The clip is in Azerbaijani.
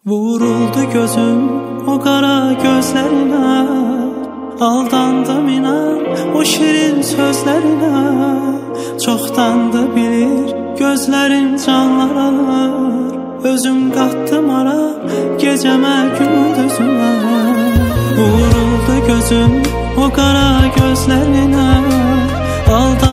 Vuruldu gözüm o kara gözlerine, aldandım inan o şirin sözlerine. Çoxdandı bilir gözlerin canlar alır, özüm qattım ara gecəmə gündüzümə. Vuruldu gözüm o kara gözlerine, aldandım